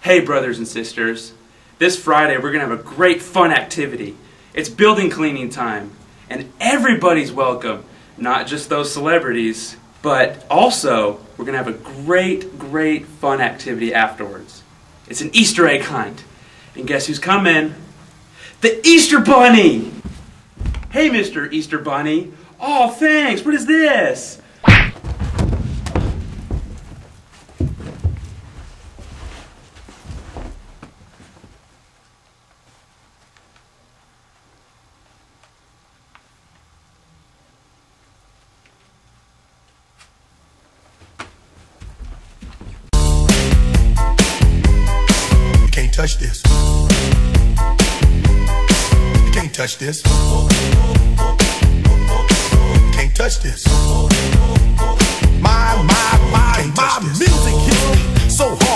Hey brothers and sisters, this Friday we're going to have a great fun activity. It's building cleaning time, and everybody's welcome, not just those celebrities, but also we're going to have a great fun activity afterwards. It's an Easter egg hunt, and guess who's coming? The Easter Bunny! Hey Mr. Easter Bunny, oh thanks, what is this? Touch this. You can't touch this. Can't touch this. My music hits me so hard.